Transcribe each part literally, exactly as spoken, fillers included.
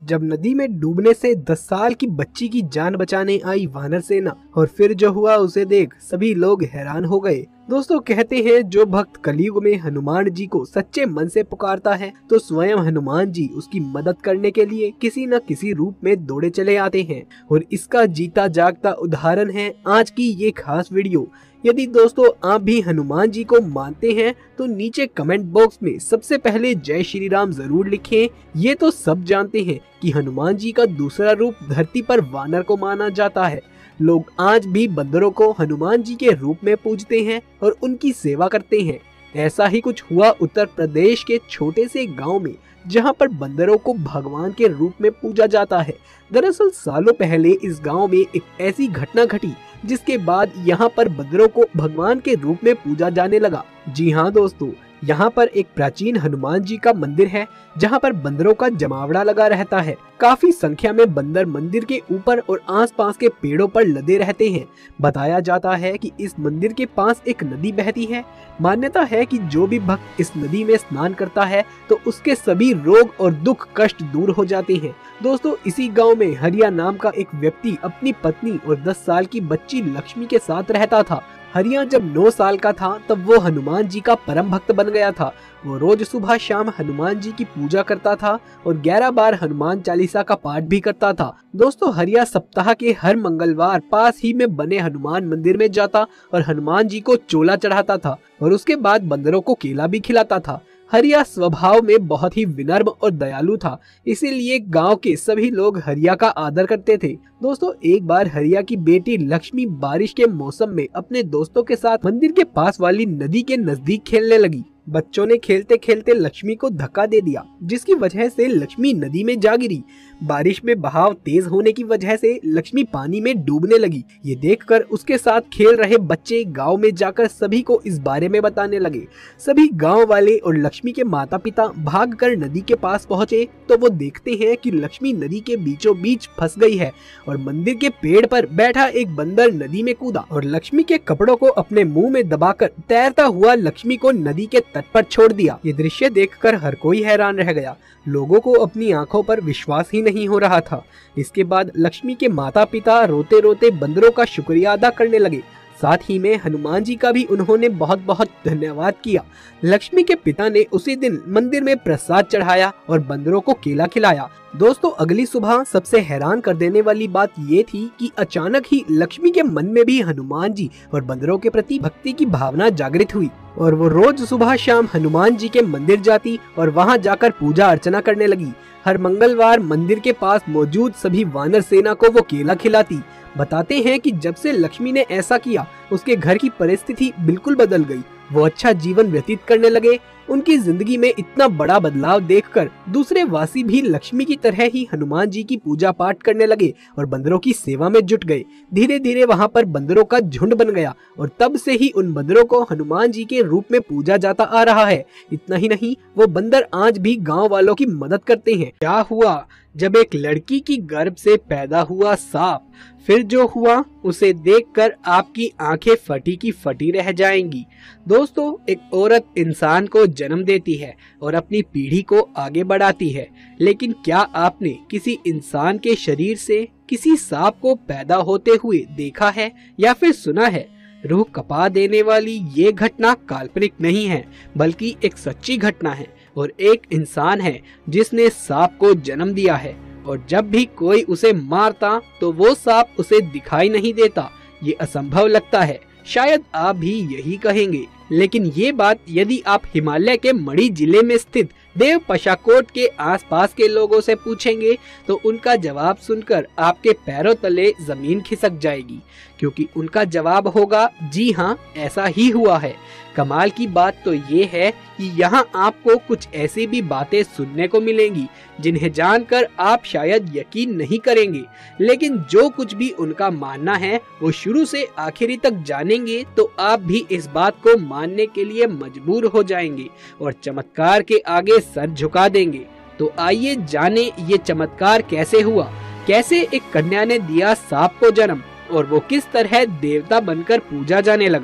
जब नदी में डूबने से दस साल की बच्ची की जान बचाने आई वानर सेना और फिर जो हुआ उसे देख सभी लोग हैरान हो गए। दोस्तों कहते हैं जो भक्त कलयुग में हनुमान जी को सच्चे मन से पुकारता है तो स्वयं हनुमान जी उसकी मदद करने के लिए किसी न किसी रूप में दौड़े चले आते हैं और इसका जीता जागता उदाहरण है आज की ये खास वीडियो। यदि दोस्तों आप भी हनुमान जी को मानते हैं तो नीचे कमेंट बॉक्स में सबसे पहले जय श्री राम जरूर लिखें। ये तो सब जानते हैं कि हनुमान जी का दूसरा रूप धरती पर वानर को माना जाता है। लोग आज भी बंदरों को हनुमान जी के रूप में पूजते हैं और उनकी सेवा करते हैं। ऐसा ही कुछ हुआ उत्तर प्रदेश के छोटे से गांव में, जहां पर बंदरों को भगवान के रूप में पूजा जाता है। दरअसल सालों पहले इस गांव में एक ऐसी घटना घटी जिसके बाद यहाँ पर बंदरों को भगवान के रूप में पूजा जाने लगा। जी हाँ दोस्तों, यहाँ पर एक प्राचीन हनुमान जी का मंदिर है जहाँ पर बंदरों का जमावड़ा लगा रहता है। काफी संख्या में बंदर मंदिर के ऊपर और आसपास के पेड़ों पर लदे रहते हैं। बताया जाता है कि इस मंदिर के पास एक नदी बहती है। मान्यता है कि जो भी भक्त इस नदी में स्नान करता है तो उसके सभी रोग और दुख कष्ट दूर हो जाते हैं। दोस्तों इसी गांव में हरिया नाम का एक व्यक्ति अपनी पत्नी और दस साल की बच्ची लक्ष्मी के साथ रहता था। हरिया जब नौ साल का था तब वो हनुमान जी का परम भक्त बन गया था। वो रोज सुबह शाम हनुमान जी की पूजा करता था और ग्यारह बार हनुमान चालीसा का पाठ भी करता था। दोस्तों हरिया सप्ताह के हर मंगलवार पास ही में बने हनुमान मंदिर में जाता और हनुमान जी को चोला चढ़ाता था और उसके बाद बंदरों को केला भी खिलाता था। हरिया स्वभाव में बहुत ही विनम्र और दयालु था, इसीलिए गांव के सभी लोग हरिया का आदर करते थे। दोस्तों एक बार हरिया की बेटी लक्ष्मी बारिश के मौसम में अपने दोस्तों के साथ मंदिर के पास वाली नदी के नजदीक खेलने लगी। बच्चों ने खेलते खेलते लक्ष्मी को धक्का दे दिया जिसकी वजह से लक्ष्मी नदी में जा गिरी। बारिश में बहाव तेज होने की वजह से लक्ष्मी पानी में डूबने लगी। ये देखकर उसके साथ खेल रहे बच्चे गांव में जाकर सभी को इस बारे में बताने लगे। सभी गांव वाले और लक्ष्मी के माता पिता भागकर नदी के पास पहुंचे तो वो देखते हैं कि लक्ष्मी नदी के बीचों बीच फंस गई है और मंदिर के पेड़ पर बैठा एक बंदर नदी में कूदा और लक्ष्मी के कपड़ों को अपने मुंह में दबाकर तैरता हुआ लक्ष्मी को नदी के तट पर छोड़ दिया। ये दृश्य देखकर हर कोई हैरान रह गया। लोगों को अपनी आंखों पर विश्वास ही नहीं हो रहा था। इसके बाद लक्ष्मी के माता पिता रोते रोते बंदरों का शुक्रिया अदा करने लगे। साथ ही में हनुमान जी का भी उन्होंने बहुत बहुत धन्यवाद किया। लक्ष्मी के पिता ने उसी दिन मंदिर में प्रसाद चढ़ाया और बंदरों को केला खिलाया। दोस्तों अगली सुबह सबसे हैरान कर देने वाली बात ये थी कि अचानक ही लक्ष्मी के मन में भी हनुमान जी और बंदरों के प्रति भक्ति की भावना जागृत हुई और वो रोज सुबह शाम हनुमान जी के मंदिर जाती और वहाँ जाकर पूजा अर्चना करने लगी। हर मंगलवार मंदिर के पास मौजूद सभी वानर सेना को वो केला खिलाती। बताते हैं कि जब से लक्ष्मी ने ऐसा किया उसके घर की परिस्थिति बिल्कुल बदल गई। वो अच्छा जीवन व्यतीत करने लगे। उनकी जिंदगी में इतना बड़ा बदलाव देखकर दूसरे वासी भी लक्ष्मी की तरह ही हनुमान जी की पूजा पाठ करने लगे और बंदरों की सेवा में जुट गए। धीरे धीरे वहां पर बंदरों का झुंड बन गया और तब से ही उन बंदरों को हनुमान जी के रूप में पूजा जाता आ रहा है। इतना ही नहीं, वो बंदर आज भी गाँव वालों की मदद करते हैं। क्या हुआ जब एक लड़की की गर्भ से पैदा हुआ सांप, फिर जो हुआ उसे देखकर आपकी आंखें फटी की फटी रह जाएंगी। दोस्तों एक औरत इंसान को जन्म देती है और अपनी पीढ़ी को आगे बढ़ाती है, लेकिन क्या आपने किसी इंसान के शरीर से किसी सांप को पैदा होते हुए देखा है या फिर सुना है? रूह कपा देने वाली ये घटना काल्पनिक नहीं है बल्कि एक सच्ची घटना है और एक इंसान है जिसने सांप को जन्म दिया है और जब भी कोई उसे मारता तो वो सांप उसे दिखाई नहीं देता। ये असंभव लगता है, शायद आप भी यही कहेंगे, लेकिन ये बात यदि आप हिमालय के मणि जिले में स्थित देव पशाकोट के आसपास के लोगों से पूछेंगे तो उनका जवाब सुनकर आपके पैरों तले जमीन खिसक जाएगी, क्योंकि उनका जवाब होगा जी हाँ ऐसा ही हुआ है। कमाल की बात तो ये है कि यहाँ आपको कुछ ऐसी भी बातें सुनने को मिलेंगी जिन्हें जानकर आप शायद यकीन नहीं करेंगे, लेकिन जो कुछ भी उनका मानना है वो शुरू से आखिरी तक जानेंगे तो आप भी इस बात को मानने के लिए मजबूर हो जाएंगे और चमत्कार के आगे सर झुका देंगे। तो आइए जाने ये चमत्कार कैसे हुआ, कैसे एक कन्या ने दिया सांप को जन्म और वो किस तरह देवता बनकर पूजा जाने लगा।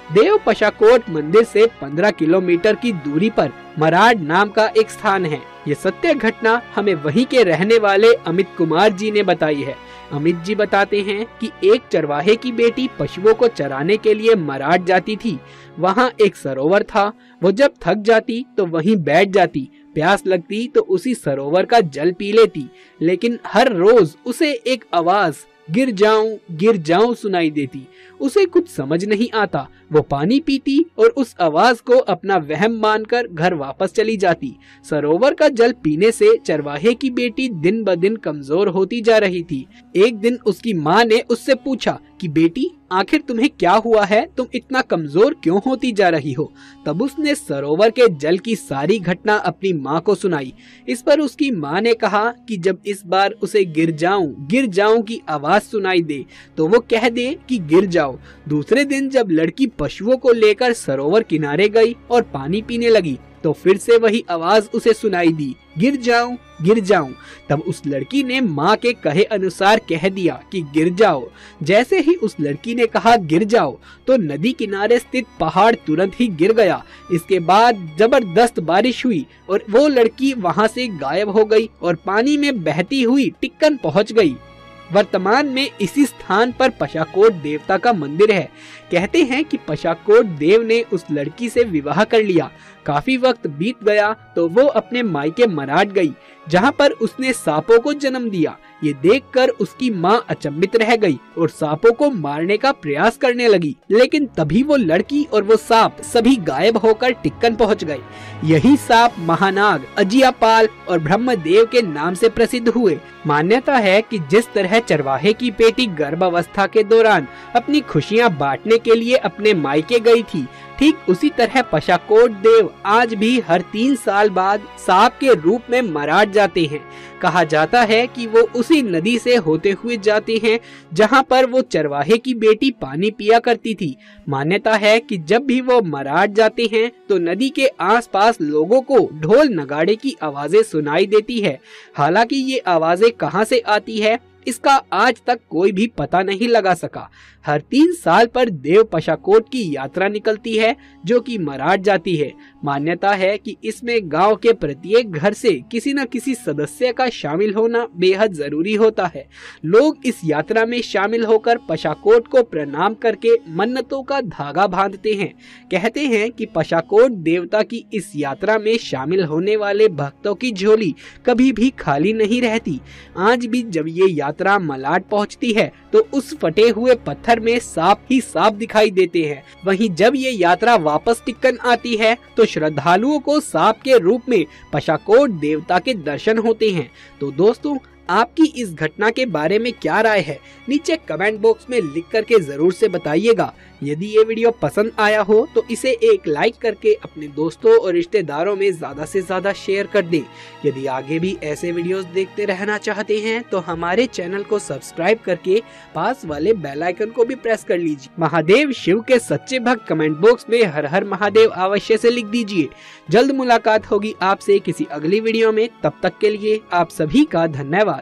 देव पशाकोट मंदिर से पंद्रह किलोमीटर की दूरी पर मराड नाम का एक स्थान है। ये सत्य घटना हमें वहीं के रहने वाले अमित कुमार जी ने बताई है। अमित जी बताते हैं कि एक चरवाहे की बेटी पशुओं को चराने के लिए मराड जाती थी। वहाँ एक सरोवर था। वो जब थक जाती तो वहीं बैठ जाती, प्यास लगती तो उसी सरोवर का जल पी लेती, लेकिन हर रोज उसे एक आवाज गिर जाऊं गिर जाऊं सुनाई देती। उसे कुछ समझ नहीं आता। वो पानी पीती और उस आवाज को अपना वहम मानकर घर वापस चली जाती। सरोवर का जल पीने से चरवाहे की बेटी दिन ब दिन कमजोर होती जा रही थी। एक दिन उसकी माँ ने उससे पूछा कि बेटी, आखिर तुम्हें क्या हुआ है, तुम इतना कमजोर क्यों होती जा रही हो। तब उसने सरोवर के जल की सारी घटना अपनी माँ को सुनाई। इस पर उसकी माँ ने कहा कि जब इस बार उसे गिर जाऊं गिर जाऊं की आवाज सुनाई दे तो वो कह दे कि गिर जाओ। दूसरे दिन जब लड़की पशुओं को लेकर सरोवर किनारे गई और पानी पीने लगी तो फिर से वही आवाज उसे सुनाई दी, गिर जाऊं गिर जाऊं। तब उस लड़की ने माँ के कहे अनुसार कह दिया कि गिर जाओ। जैसे ही उस लड़की ने कहा गिर जाओ तो नदी किनारे स्थित पहाड़ तुरंत ही गिर गया। इसके बाद जबरदस्त बारिश हुई और वो लड़की वहाँ से गायब हो गई और पानी में बहती हुई टिक्कन पहुँच गई। वर्तमान में इसी स्थान पर पशाकोट देवता का मंदिर है। कहते हैं कि पशाकोट देव ने उस लड़की से विवाह कर लिया। काफी वक्त बीत गया तो वो अपने मायके मराड गई, जहाँ पर उसने सांपों को जन्म दिया। ये देखकर उसकी माँ अचंभित रह गई और सांपों को मारने का प्रयास करने लगी, लेकिन तभी वो लड़की और वो सांप सभी गायब होकर टिक्कन पहुँच गए। यही सांप महानाग, अजियापाल और ब्रह्मदेव के नाम से प्रसिद्ध हुए। मान्यता है कि जिस तरह चरवाहे की बेटी गर्भावस्था के दौरान अपनी खुशियाँ बांटने के लिए अपने मायके गई थी, ठीक उसी तरह पशाकोट देव आज भी हर तीन साल बाद सांप के रूप में मराड जाते हैं। कहा जाता है कि वो उसी नदी से होते हुए जाते हैं जहां पर वो चरवाहे की बेटी पानी पिया करती थी। मान्यता है कि जब भी वो मराड जाते हैं तो नदी के आसपास लोगों को ढोल नगाड़े की आवाजें सुनाई देती है। हालांकि ये आवाजें कहां से आती है इसका आज तक कोई भी पता नहीं लगा सका। हर तीन साल पर देव पशाकोट की यात्रा निकलती है जो कि मराड जाती है। मान्यता है कि इसमें गांव के प्रत्येक घर से किसी न किसी सदस्य का शामिल होना बेहद जरूरी होता है। लोग इस यात्रा में शामिल होकर पशाकोट को प्रणाम करके मन्नतों का धागा बांधते हैं। कहते हैं कि पशाकोट देवता की इस यात्रा में शामिल होने वाले भक्तों की झोली कभी भी खाली नहीं रहती। आज भी जब ये यात्रा मलाड पहुंचती है तो उस फटे हुए पत्थर में सांप ही सांप दिखाई देते हैं। वहीं जब ये यात्रा वापस टिक्कन आती है तो श्रद्धालुओं को सांप के रूप में पशाकोट देवता के दर्शन होते हैं। तो दोस्तों, आपकी इस घटना के बारे में क्या राय है, नीचे कमेंट बॉक्स में लिख करके जरूर से बताइएगा। यदि ये वीडियो पसंद आया हो तो इसे एक लाइक करके अपने दोस्तों और रिश्तेदारों में ज्यादा से ज्यादा शेयर कर दें। यदि आगे भी ऐसे वीडियोस देखते रहना चाहते हैं तो हमारे चैनल को सब्सक्राइब करके पास वाले बेल आइकन को भी प्रेस कर लीजिए। महादेव शिव के सच्चे भक्त कमेंट बॉक्स में हर हर महादेव अवश्य से लिख दीजिए। जल्द मुलाकात होगी आपसे किसी अगली वीडियो में। तब तक के लिए आप सभी का धन्यवाद।